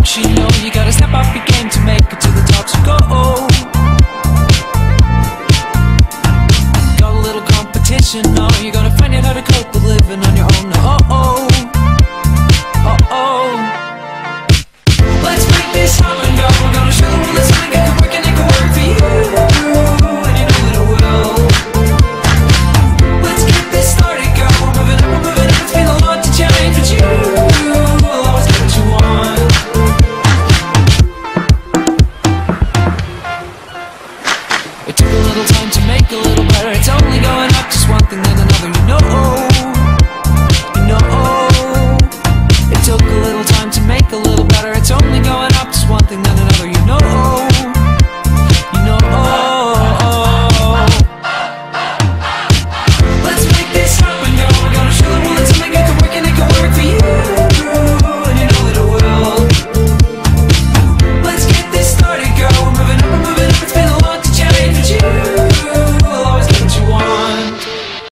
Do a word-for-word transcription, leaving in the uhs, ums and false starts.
works, you know. You gotta step up your game to make it to the top, so go. Got a little competition, no. You're gonna find out how to cope with living on your own. Oh oh, oh oh. Let's make this happen, go. We're gonna show the world this thing can work and it can work for you, and you know that it will. Let's get this started, go. We're moving up, we're moving up. It's been a lot to change, but you will always get what you want. It took a little time to make a little better. It's only going up, just one thing then another, you know. You know. It took a little time to make a little better. It's only going up, just one thing then another, you know.